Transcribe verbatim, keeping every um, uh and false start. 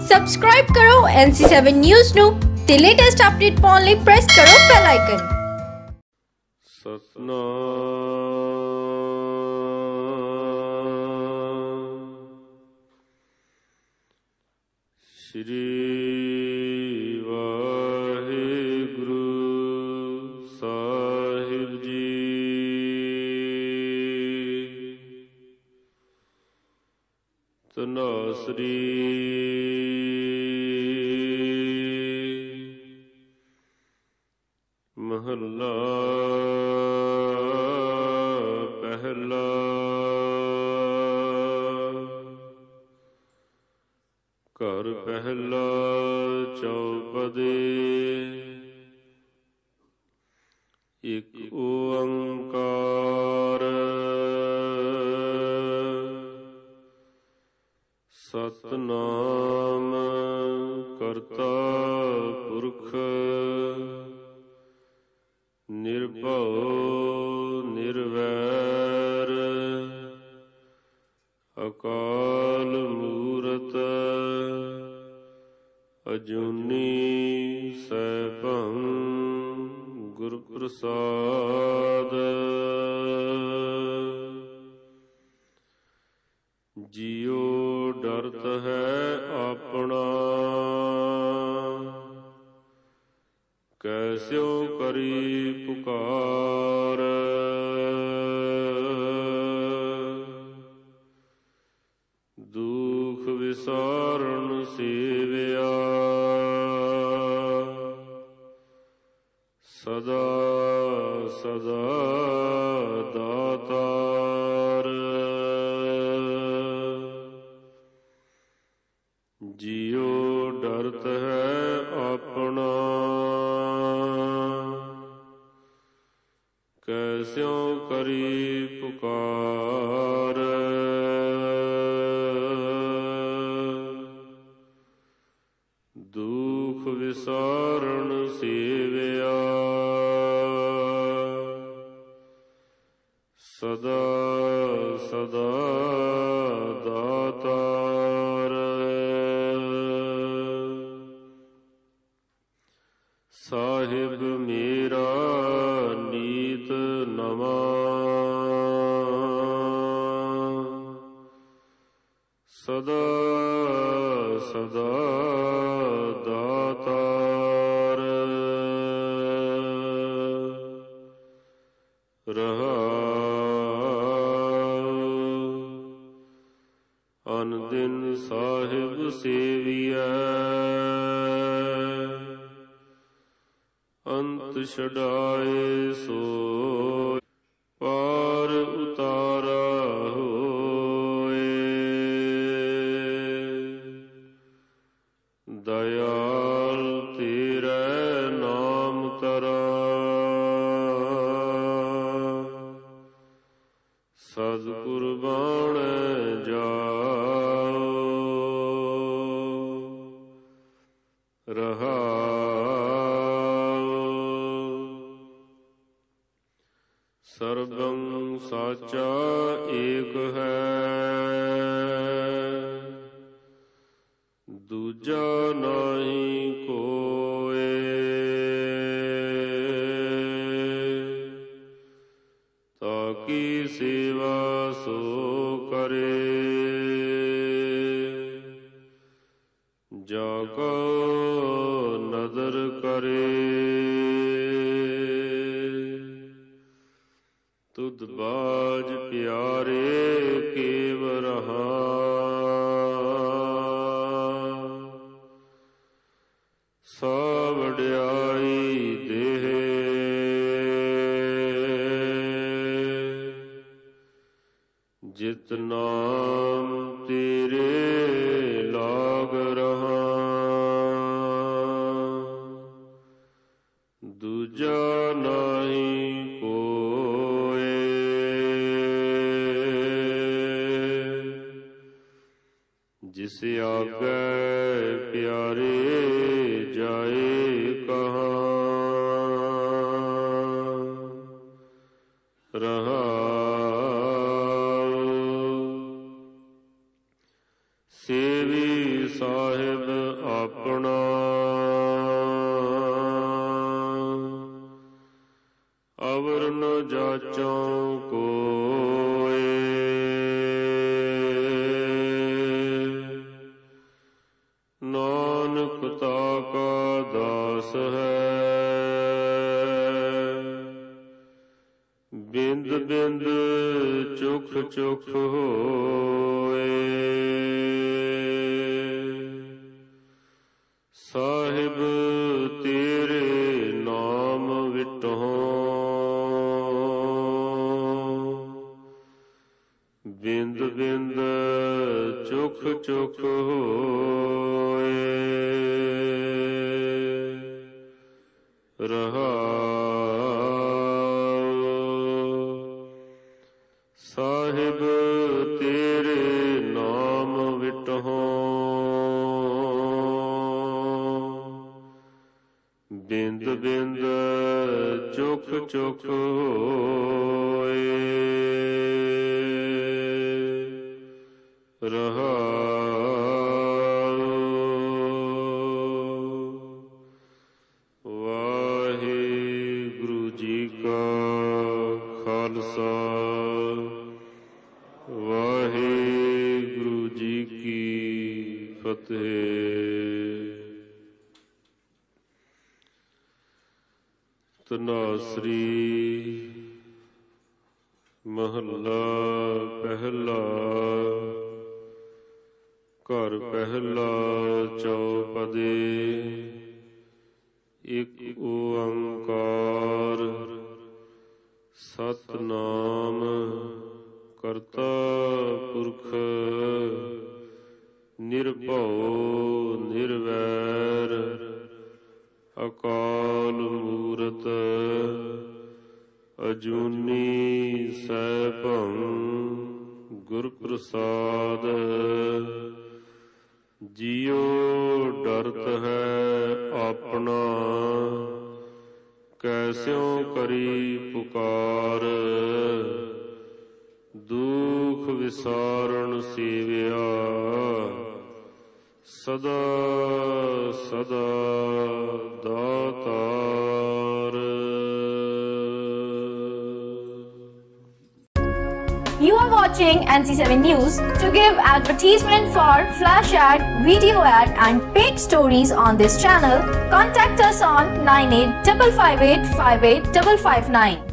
Subscribe ਕਰੋ ਐਨ ਸੀ seven news ਨੂੰ ਤੇ ਲੇਟੈਸਟ ਅਪਡੇਟ ਪਾਉਣ ਲਈ ਪ੍ਰੈਸ ਕਰੋ ਬੈਲ ਆਈਕਨ। ਸਤਨਾਮ ਸ਼੍ਰੀ ਵਾਹਿਗੁਰੂ ਸਾਹਿਬ ਜੀ। ਧਨਾਸਰੀ ਮਹੱਲਾ ਪਹਿਲਾ। ਘਰ ਪਹਿਲਾ ਚੌਪਦੇ। ਇਕ ਓੰਕਾਰ ਸਤਨਾਮ ਕਰਤਾ ਪੁਰਖ ਨਿਰਭਉ ਨਿਰਵੈਰ ਅਕਾਲ ਮੂਰਤ ਅਜੂਨੀ ਸੈਭੰ ਗੁਰ ਪ੍ਰਸਾਦ। ਜਿਉ ਡਰਤ ਹੈ ਆਪਣਾ ਕੈਸਿਉ ਕਰੀ ਪੁਕਾਰ। ਦੁਖ ਵਿਸਾਰਨ ਸੇਵਿਆ ਸਦਾ ਸਦਾ ਦਾਤਾਰ। ਜਿਉ ਡਰਤ ਹੈ ਆਪਣਾ ਕੈਸਿਉ ਕਰੀ ਪੁਕਾਰ। ਦੁਖ ਵਿਸਾਰਨ ਸੇਵਿਆ ਸਦਾ ਸਦਾ ਦਾਤਾਰ। ਸਾਹਿਬ ਮੇਰਾ ਨੀਤ ਨਵਾਂ ਸਦਾ ਸਦਾ ਦਾਤਾਰ। ਰਹਾਉ ਅਨ ਦਿਨ ਸਾਹਿਬ ਸੇਵੀਐ ਅੰਤ ਛਡਾਏ ਸੋਇ ਪਾਰ ਉਤਾਰਾ ਹੋਏ। ਦਇਆਲ ਤੇਰੇ ਨਾਮ ਕਰਾਂ ਸਤਿਗੁਰ ਬਾਣੈ ਜਾਓ। ਰਹਾਉ ਸਰਬੰ ਸਾਚਾ ਏਕ ਹੈ ਦੂਜਾ ਨਾਹੀ ਕੋਇ। ਤਾਕੀ ਸੇਵਾ ਸੋ ਕਰੇ ਜਾ ਕੋ ਨਦਰ ਕਰੇ। ਤੁਧ ਬਾਜ ਪਿਆਰੇ ਕੇਵ ਰਹਾ ਸਾ ਵਡਿਆਈ ਦੇਹ। ਜਿਤ ਨਾਮ ਤੇਰੇ ਲਾਗ ਰਹਾ ਦੂਜਾ ਨਾਹੀ ਕੋਇ। ਜਿਸ ਆਗੈ ਪਿਆਰੇ ਜਾਏ ਕਹਾਂ। ਰਹਾਉ ਸੇਵੀ ਸਾਹਿਬ ਆਪਣਾ ਅਵਰ ਨ ਜਾਚੋਂ ਕੋਇ। ਨਾਨਕ ਤਾਕਾ ਦਾਸ ਹੈ ਬਿੰਦ ਬਿੰਦ ਚੁਖ ਚੁਖ ਹੋਏ। ਸਾਹਿਬ ਤੇਰੇ ਨਾਮ ਵਿਟਹੁ ਬਿੰਦ ਬਿੰਦ ਚੁਖ ਚੁਖ ਹੋਏ। ਰਹਾਉ ਸਾਹਿਬ ਤੇਰੇ ਨਾਮ ਵਿਟਹੁ ਬਿੰਦ ਬਿੰਦ ਚੁਖ ਚੁਖ ਹੋਏ। ਰਹਾਉ ਵਾਹਿਗੁਰੂ ਜੀ ਕਾ ਖਾਲਸਾ ਵਾਹਿਗੁਰੂ ਜੀ ਕੀ ਫਤਿਹ। ਧਨਾਸਰੀ ਮਹੱਲਾ ਪਹਿਲਾ। ਘਰ ਪਹਿਲਾ ਚੌਪਦੇ। ਇਕ ਓੰਕਾਰ ਸਤਿਨਾਮ ਕਰਤਾ ਪੁਰਖ ਨਿਰਭਉ ਨਿਰਵੈਰ ਅਕਾਲ ਮੂਰਤ ਅਜੂਨੀ ਸੈਭੰ ਗੁਰ ਪ੍ਰਸਾਦ। ਜਿਉ ਡਰਤ ਹੈ ਆਪਣਾ ਕੈਸਿਉ ਕਰੀ ਪੁਕਾਰ। ਦੁਖ ਵਿਸਾਰਣ ਸੇਵਿਆ ਸਦਾ ਸਦਾ ਦਾਤਾਰ। You are watching N C seven News. To give advertisement for flash ad, video ad and paid stories on this channel, contact us on nine eight five five eight five eight five five nine.